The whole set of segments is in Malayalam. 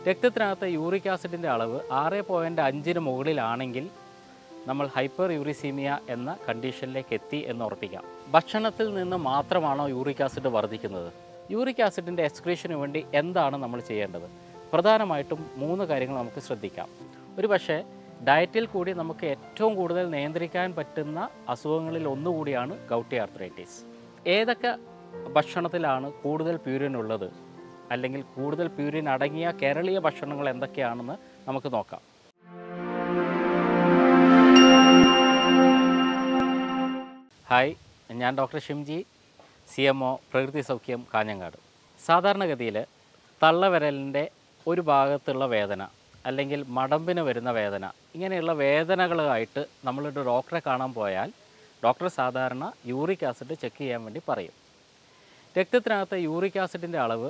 രക്തത്തിനകത്ത് യൂറിക് ആസിഡിൻ്റെ അളവ് 6.5 മുകളിലാണെങ്കിൽ നമ്മൾ ഹൈപ്പർ യൂറിസീമിയ എന്ന കണ്ടീഷനിലേക്ക് എത്തി എന്ന് ഉറപ്പിക്കാം. ഭക്ഷണത്തിൽ നിന്ന് മാത്രമാണോ യൂറിക് ആസിഡ് വർദ്ധിക്കുന്നത്? യൂറിക് ആസിഡിൻ്റെ എക്സ്ക്രീഷന് വേണ്ടി എന്താണ് നമ്മൾ ചെയ്യേണ്ടത്? പ്രധാനമായിട്ടും 3 കാര്യങ്ങൾ നമുക്ക് ശ്രദ്ധിക്കാം. ഒരു പക്ഷേ ഡയറ്റിൽ കൂടി നമുക്ക് ഏറ്റവും കൂടുതൽ നിയന്ത്രിക്കാൻ പറ്റുന്ന അസുഖങ്ങളിൽ ഒന്നുകൂടിയാണ് ഗൗട്ടി ആർത്രൈറ്റിസ്. ഏതൊക്കെ ഭക്ഷണത്തിലാണ് കൂടുതൽ പ്യൂരിൻ ഉള്ളത്, അല്ലെങ്കിൽ കൂടുതൽ പ്യൂരിൻ അടങ്ങിയ കേരളീയ ഭക്ഷണങ്ങൾ എന്തൊക്കെയാണെന്ന് നമുക്ക് നോക്കാം. ഹായ്, ഞാൻ ഡോക്ടർ ഷിംജി, CMO പ്രകൃതി സൗഖ്യം, കാഞ്ഞങ്ങാട്. സാധാരണഗതിയിൽ തള്ളവിരലിൻ്റെ ഒരു ഭാഗത്തുള്ള വേദന അല്ലെങ്കിൽ മടമ്പിന് വരുന്ന വേദന, ഇങ്ങനെയുള്ള വേദനകളായിട്ട് നമ്മളൊരു ഡോക്ടറെ കാണാൻ പോയാൽ ഡോക്ടർ സാധാരണ യൂറിക് ആസിഡ് ചെക്ക് ചെയ്യാൻ വേണ്ടി പറയും. രക്തത്തിനകത്ത് യൂറിക് ആസിഡിൻ്റെ അളവ്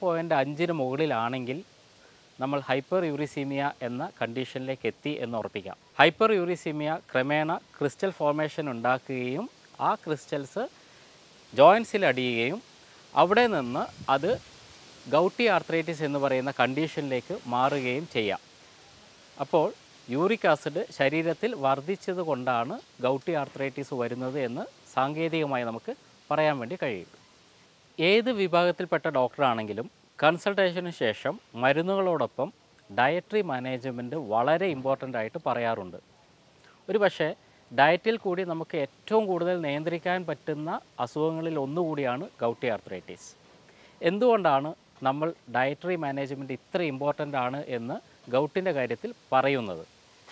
6.5 മുകളിലാണെങ്കിൽ നമ്മൾ ഹൈപ്പർ യൂറിസീമിയ എന്ന കണ്ടീഷനിലേക്ക് എത്തി എന്ന് ഉറപ്പിക്കാം. ഹൈപ്പർ യൂറിസീമിയ ക്രമേണ ക്രിസ്റ്റൽ ഫോർമേഷൻ ഉണ്ടാക്കുകയും ആ ക്രിസ്റ്റൽസ് ജോയിൻസിൽ അടിയുകയും അവിടെ നിന്ന് അത് ഗൗട്ടി ആർത്രൈറ്റിസ് എന്ന് പറയുന്ന കണ്ടീഷനിലേക്ക് മാറുകയും ചെയ്യാം. അപ്പോൾ യൂറിക് ആസിഡ് ശരീരത്തിൽ വർദ്ധിച്ചത് കൊണ്ടാണ് ഗൗട്ടി ആർത്രൈറ്റിസ് വരുന്നത് എന്ന് സാങ്കേതികമായി നമുക്ക് പറയാൻ വേണ്ടി കഴിയും. ഏത് വിഭാഗത്തിൽപ്പെട്ട ഡോക്ടറാണെങ്കിലും കൺസൾട്ടേഷന് ശേഷം മരുന്നുകളോടൊപ്പം ഡയറ്ററി മാനേജ്മെൻറ്റ് വളരെ ഇമ്പോർട്ടൻ്റ് ആയിട്ട് പറയാറുണ്ട്. ഒരു പക്ഷേ ഡയറ്റിൽ കൂടി നമുക്ക് ഏറ്റവും കൂടുതൽ നിയന്ത്രിക്കാൻ പറ്റുന്ന അസുഖങ്ങളിൽ ഒന്നുകൂടിയാണ് ഗൗട്ടി ആർത്രൈറ്റിസ്. എന്തുകൊണ്ടാണ് നമ്മൾ ഡയറ്ററി മാനേജ്മെൻറ്റ് ഇത്ര ഇമ്പോർട്ടൻ്റ് ആണ് എന്ന് ഗൗട്ടിൻ്റെ കാര്യത്തിൽ പറയുന്നത്?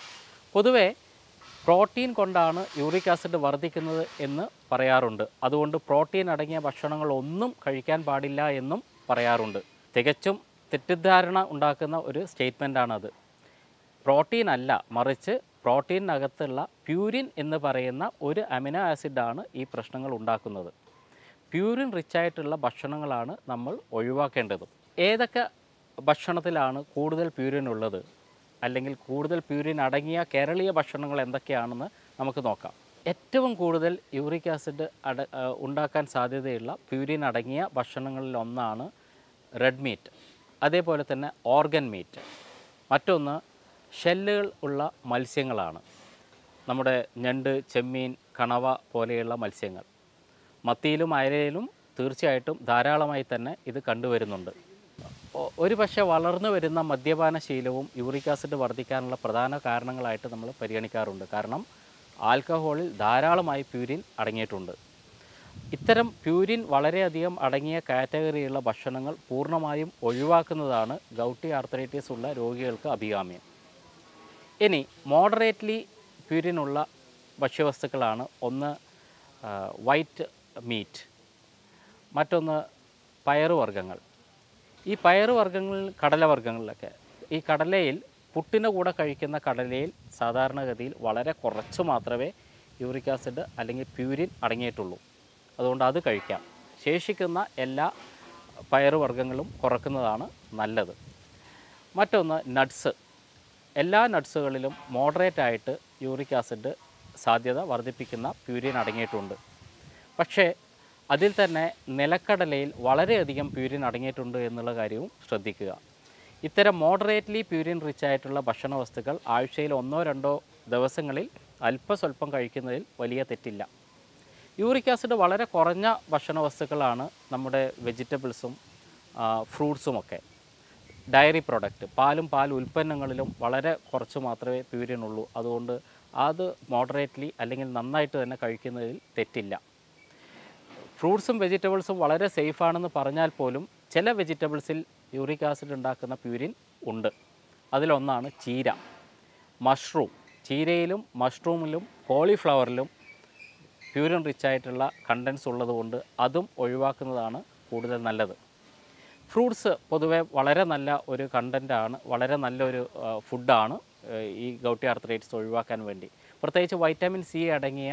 പൊതുവേ പ്രോട്ടീൻ കൊണ്ടാണ് യൂറിക് ആസിഡ് വർദ്ധിക്കുന്നത് എന്ന് പറയാറുണ്ട്. അതുകൊണ്ട് പ്രോട്ടീൻ അടങ്ങിയ ഭക്ഷണങ്ങളൊന്നും കഴിക്കാൻ പാടില്ല എന്നും പറയാറുണ്ട്. തികച്ചും തെറ്റിദ്ധാരണ ഉണ്ടാക്കുന്ന ഒരു സ്റ്റേറ്റ്മെൻറ്റാണത്. പ്രോട്ടീൻ അല്ല, മറിച്ച് പ്രോട്ടീനകത്തുള്ള പ്യൂരിൻ എന്ന് പറയുന്ന ഒരു അമിനോ ആസിഡാണ് ഈ പ്രശ്നങ്ങൾ ഉണ്ടാക്കുന്നത്. പ്യൂരിൻ റിച്ചായിട്ടുള്ള ഭക്ഷണങ്ങളാണ് നമ്മൾ ഒഴിവാക്കേണ്ടതും. ഏതൊക്കെ ഭക്ഷണത്തിലാണ് കൂടുതൽ പ്യൂരിൻ ഉള്ളത്, അല്ലെങ്കിൽ കൂടുതൽ പ്യൂരിൻ അടങ്ങിയ കേരളീയ ഭക്ഷണങ്ങൾ എന്തൊക്കെയാണെന്ന് നമുക്ക് നോക്കാം. ഏറ്റവും കൂടുതൽ യൂറിക് ആസിഡ് ഉണ്ടാക്കാൻ സാധ്യതയുള്ള പ്യൂരിൻ അടങ്ങിയ ഭക്ഷണങ്ങളിൽ ഒന്നാണ് റെഡ് മീറ്റ്, അതേപോലെ തന്നെ ഓർഗൻ മീറ്റ്. മറ്റൊന്ന് ഷെല്ലുകൾ ഉള്ള മത്സ്യങ്ങളാണ്. നമ്മുടെ ഞണ്ട്, ചെമ്മീൻ, കണവ പോലെയുള്ള മത്സ്യങ്ങൾ. മത്തിയിലും അയലയിലും തീർച്ചയായിട്ടും ധാരാളമായി തന്നെ ഇത് കണ്ടുവരുന്നുണ്ട്. ഒരു പക്ഷേ വളർന്നു വരുന്ന മദ്യപാന ശീലവും യൂറിക് ആസിഡ് വർദ്ധിക്കാനുള്ള പ്രധാന കാരണങ്ങളായിട്ട് നമ്മൾ പരിഗണിക്കാറുണ്ട്. കാരണം ആൽക്കഹോളിൽ ധാരാളമായി പ്യൂരിൻ അടങ്ങിയിട്ടുണ്ട്. ഇത്തരം പ്യൂരിൻ വളരെയധികം അടങ്ങിയ കാറ്റഗറിയുള്ള ഭക്ഷണങ്ങൾ പൂർണ്ണമായും ഒഴിവാക്കുന്നതാണ് ഗൗട്ടി ആർത്രൈറ്റിസ് ഉള്ള രോഗികൾക്ക് അഭികാമ്യം. ഇനി മോഡറേറ്റ്ലി പ്യൂരിനുള്ള ഭക്ഷ്യവസ്തുക്കളാണ് ഒന്ന് വൈറ്റ് മീറ്റ്, മറ്റൊന്ന് പയറുവർഗ്ഗങ്ങൾ. ഈ പയറുവർഗ്ഗങ്ങളിൽ, കടലവർഗ്ഗങ്ങളിലൊക്കെ, ഈ കടലയിൽ പുട്ടിൻ്റെ കൂടെ കഴിക്കുന്ന കടലയിൽ സാധാരണഗതിയിൽ വളരെ കുറച്ച് മാത്രമേ യൂറിക് ആസിഡ് അല്ലെങ്കിൽ പ്യൂരിൻ അടങ്ങിയിട്ടുള്ളൂ. അതുകൊണ്ട് അത് കഴിക്കാം. ശേഷിക്കുന്ന എല്ലാ പയറുവർഗ്ഗങ്ങളും കുറക്കുന്നതാണ് നല്ലത്. മറ്റൊന്ന് നട്ട്സ്. എല്ലാ നട്ട്സുകളിലും മോഡറേറ്റായിട്ട് യൂറിക് ആസിഡ് സാധ്യത വർദ്ധിപ്പിക്കുന്ന പ്യൂരിൻ അടങ്ങിയിട്ടുണ്ട്. പക്ഷേ അതിൽ തന്നെ നിലക്കടലയിൽ വളരെയധികം പ്യൂരിൻ അടങ്ങിയിട്ടുണ്ട് എന്നുള്ള കാര്യവും ശ്രദ്ധിക്കുക. ഇത്തരം മോഡറേറ്റ്ലി പ്യൂരിൻ റിച്ച് ആയിട്ടുള്ള ഭക്ഷണ വസ്തുക്കൾ ആഴ്ചയിൽ 1-2 ദിവസങ്ങളിൽ അല്പസ്വല്പം കഴിക്കുന്നതിൽ വലിയ തെറ്റില്ല. യൂറിക് ആസിഡ് വളരെ കുറഞ്ഞ ഭക്ഷണ വസ്തുക്കളാണ് നമ്മുടെ വെജിറ്റബിൾസും ഫ്രൂട്ട്സുമൊക്കെ. ഡയറി പ്രോഡക്റ്റ്, പാലും പാൽ ഉൽപ്പന്നങ്ങളിലും വളരെ കുറച്ച് മാത്രമേ പ്യൂരിൻ ഉള്ളൂ. അതുകൊണ്ട് അത് മോഡറേറ്റ്ലി അല്ലെങ്കിൽ നന്നായിട്ട് തന്നെ കഴിക്കുന്നതിൽ തെറ്റില്ല. ഫ്രൂട്ട്സും വെജിറ്റബിൾസും വളരെ സേഫാണെന്ന് പറഞ്ഞാൽ പോലും ചില വെജിറ്റബിൾസിൽ യൂറിക് ആസിഡ് ഉണ്ടാക്കുന്ന പ്യൂരിൻ ഉണ്ട്. അതിലൊന്നാണ് ചീര, മഷ്റൂം. ചീരയിലും മഷ്റൂമിലും കോളിഫ്ലവറിലും പ്യൂരിൻ റിച്ചായിട്ടുള്ള കണ്ടൻസ് ഉള്ളതുകൊണ്ട് അതും ഒഴിവാക്കുന്നതാണ് കൂടുതൽ നല്ലത്. ഫ്രൂട്ട്സ് പൊതുവെ വളരെ നല്ല ഒരു കണ്ടൻറ്റാണ്, വളരെ നല്ലൊരു ഫുഡാണ് ഈ ഗൗട്ടി ആർത്രൈറ്റിസ് ഒഴിവാക്കാൻ വേണ്ടി. പ്രത്യേകിച്ച് വൈറ്റമിൻ സി അടങ്ങിയ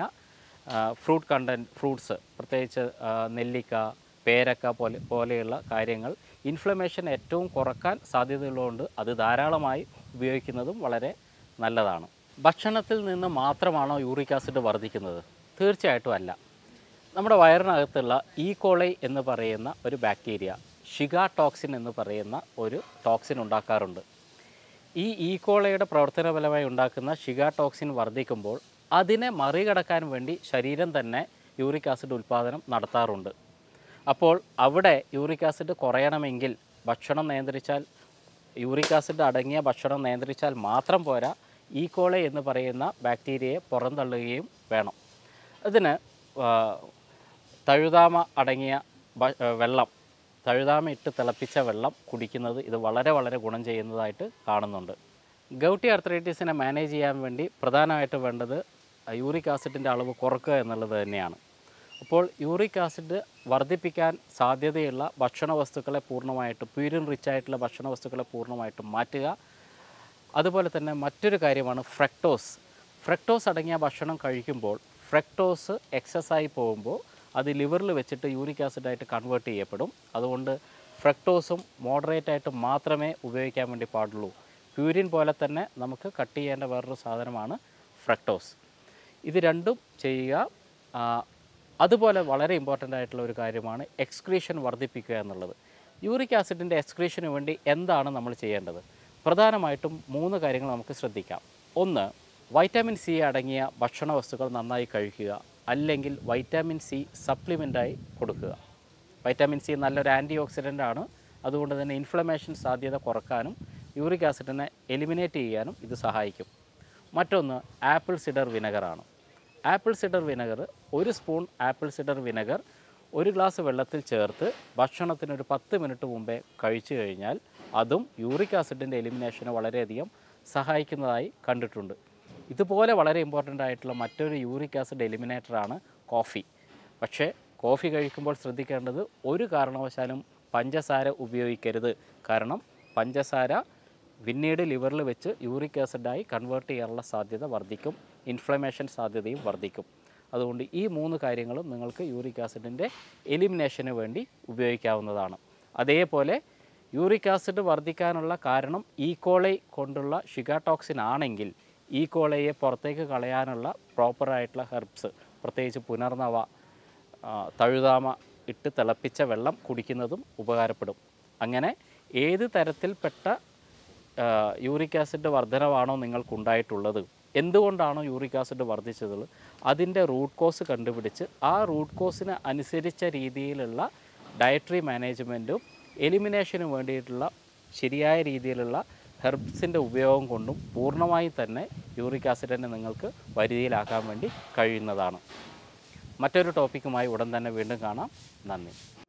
ഫ്രൂട്ട്സ്, പ്രത്യേകിച്ച് നെല്ലിക്ക, പേരക്ക പോലെയുള്ള കാര്യങ്ങൾ ഇൻഫ്ലമേഷൻ ഏറ്റവും കുറക്കാൻ സാധ്യതയുള്ളതുകൊണ്ട് അത് ധാരാളമായി ഉപയോഗിക്കുന്നതും വളരെ നല്ലതാണ്. ഭക്ഷണത്തിൽ നിന്ന് മാത്രമാണോ യൂറിക് ആസിഡ് വർദ്ധിക്കുന്നത്? തീർച്ചയായിട്ടും അല്ല. നമ്മുടെ വയറിനകത്തുള്ള ഈക്കോളൈ എന്ന് പറയുന്ന ഒരു ബാക്ടീരിയ ഷിഗ ടോക്സിൻ എന്ന് പറയുന്ന ഒരു ടോക്സിൻ ഉണ്ടാക്കാറുണ്ട്. ഈ ഈക്കോളയുടെ പ്രവർത്തനഫലമായി ഉണ്ടാക്കുന്ന ഷിഗ ടോക്സിൻ വർദ്ധിക്കുമ്പോൾ അതിനെ മറികടക്കാൻ വേണ്ടി ശരീരം തന്നെ യൂറിക് ആസിഡ് ഉൽപ്പാദനം നടത്താറുണ്ട്. അപ്പോൾ അവിടെ യൂറിക് ആസിഡ് കുറയണമെങ്കിൽ ഭക്ഷണം നിയന്ത്രിച്ചാൽ, യൂറിക് ആസിഡ് അടങ്ങിയ ഭക്ഷണം നിയന്ത്രിച്ചാൽ മാത്രം പോരാ, ഈക്കോളെ എന്ന് പറയുന്ന ബാക്ടീരിയയെ പുറന്തള്ളുകയും വേണം. അതിന് തഴുതാമ അടങ്ങിയ വെള്ളം, തഴുതാമ ഇട്ട് തിളപ്പിച്ച വെള്ളം കുടിക്കുന്നത് ഇത് വളരെ വളരെ ഗുണം ചെയ്യുന്നതായിട്ട് കാണുന്നുണ്ട്. ഗൗട്ടി ആർത്രൈറ്റിസിനെ മാനേജ് ചെയ്യാൻ വേണ്ടി പ്രധാനമായിട്ട് വേണ്ടത് യൂറിക് ആസിഡിൻ്റെ അളവ് കുറക്കുക എന്നുള്ളത് തന്നെയാണ്. അപ്പോൾ യൂറിക് ആസിഡ് വർദ്ധിപ്പിക്കാൻ സാധ്യതയുള്ള ഭക്ഷണ വസ്തുക്കളെ പൂർണ്ണമായിട്ടും, പ്യൂരിൻ റിച്ച് ആയിട്ടുള്ള ഭക്ഷണ വസ്തുക്കളെ പൂർണ്ണമായിട്ടും മാറ്റുക. അതുപോലെ തന്നെ മറ്റൊരു കാര്യമാണ് ഫ്രക്ടോസ്. ഫ്രക്ടോസ് അടങ്ങിയ ഭക്ഷണം കഴിക്കുമ്പോൾ ഫ്രക്ടോസ് എക്സസ്സായി പോകുമ്പോൾ അത് ലിവറിൽ വെച്ചിട്ട് യൂറിക് ആസിഡായിട്ട് കൺവേർട്ട് ചെയ്യപ്പെടും. അതുകൊണ്ട് ഫ്രക്ടോസും മോഡറേറ്റായിട്ട് മാത്രമേ ഉപയോഗിക്കാൻ വേണ്ടി പാടുള്ളൂ. പ്യൂരിൻ പോലെ തന്നെ നമുക്ക് കട്ട് ചെയ്യേണ്ട വേറൊരു സാധനമാണ് ഫ്രക്ടോസ്. ഇത് രണ്ടും ചെയ്യുക. അതുപോലെ വളരെ ഇമ്പോർട്ടൻ്റ് ആയിട്ടുള്ള ഒരു കാര്യമാണ് എക്സ്ക്രീഷൻ വർദ്ധിപ്പിക്കുക എന്നുള്ളത്. യൂറിക് ആസിഡിൻ്റെ എക്സ്ക്രീഷന് വേണ്ടി എന്താണ് നമ്മൾ ചെയ്യേണ്ടത്? പ്രധാനമായിട്ടും 3 കാര്യങ്ങൾ നമുക്ക് ശ്രദ്ധിക്കാം. ഒന്ന്, വൈറ്റാമിൻ സി അടങ്ങിയ ഭക്ഷണ വസ്തുക്കൾ നന്നായി കഴിക്കുക, അല്ലെങ്കിൽ വൈറ്റാമിൻ സി സപ്ലിമെൻ്റായി കൊടുക്കുക. വൈറ്റാമിൻ സി നല്ലൊരു ആൻറ്റി ഓക്സിഡൻ്റ് ആണ്. അതുകൊണ്ട് തന്നെ ഇൻഫ്ലമേഷൻ സാധ്യത കുറക്കാനും യൂറിക് ആസിഡിനെ എലിമിനേറ്റ് ചെയ്യാനും ഇത് സഹായിക്കും. മറ്റൊന്ന് ആപ്പിൾ സിഡർ വിനെഗറാണ്. Apple cider vinegar, 1 spoon apple cider vinegar 1 glass വെള്ളത്തിൽ ചേർത്ത് ഭക്ഷണത്തിനൊരു 10 മിനിറ്റ് മുമ്പേ കഴിച്ചു കഴിഞ്ഞാൽ അതും യൂറിക് ആസിഡിൻ്റെ എലിമിനേഷന് വളരെയധികം സഹായിക്കുന്നതായി കണ്ടിട്ടുണ്ട്. ഇതുപോലെ വളരെ ഇമ്പോർട്ടൻ്റ് ആയിട്ടുള്ള മറ്റൊരു യൂറിക് ആസിഡ് എലിമിനേറ്ററാണ് കോഫി. പക്ഷേ കോഫി കഴിക്കുമ്പോൾ ശ്രദ്ധിക്കേണ്ടത് ഒരു കാരണവശാലും പഞ്ചസാര ഉപയോഗിക്കരുത്. കാരണം പഞ്ചസാര പിന്നീട് ലിവറിൽ വെച്ച് യൂറിക് ആസിഡായി കൺവേർട്ട് ചെയ്യാനുള്ള സാധ്യത വർദ്ധിക്കും, ഇൻഫ്ലമേഷൻ സാധ്യതയും വർദ്ധിക്കും. അതുകൊണ്ട് ഈ 3 കാര്യങ്ങളും നിങ്ങൾക്ക് യൂറിക് ആസിഡിൻ്റെ എലിമിനേഷന് വേണ്ടി ഉപയോഗിക്കാവുന്നതാണ്. അതേപോലെ യൂറിക് ആസിഡ് വർദ്ധിക്കാനുള്ള കാരണം ഈക്കോളൈ കൊണ്ടുള്ള ഷിഗ ടോക്സിൻ ആണെങ്കിൽ ഈക്കോളയെ പുറത്തേക്ക് കളയാനുള്ള പ്രോപ്പറായിട്ടുള്ള ഹെർബ്സ്, പ്രത്യേകിച്ച് പുനർനവ, തഴുതാമ ഇട്ട് തിളപ്പിച്ച വെള്ളം കുടിക്കുന്നതും ഉപകാരപ്പെടും. അങ്ങനെ ഏത് തരത്തിൽപ്പെട്ട യൂറിക് ആസിഡ് വർധനവാണോ നിങ്ങൾക്കുണ്ടായിട്ടുള്ളത്, എന്തുകൊണ്ടാണോ യൂറിക് ആസിഡ് വർദ്ധിച്ചത്, അതിൻ്റെ റൂട്ട് കോസ് കണ്ടുപിടിച്ച് ആ റൂട്ട് കോസിന് അനുസരിച്ച രീതിയിലുള്ള ഡയറ്ററി മാനേജ്മെൻറ്റും എലിമിനേഷന് വേണ്ടിയിട്ടുള്ള ശരിയായ രീതിയിലുള്ള ഹെർബ്സിൻ്റെ ഉപയോഗം കൊണ്ടും പൂർണ്ണമായും തന്നെ യൂറിക് ആസിഡിനെ നിങ്ങൾക്ക് പരിധിയിലാക്കാൻ വേണ്ടി കഴിയുന്നതാണ്. മറ്റൊരു ടോപ്പിക്കുമായി ഉടൻ തന്നെ വീണ്ടും കാണാം. നന്ദി.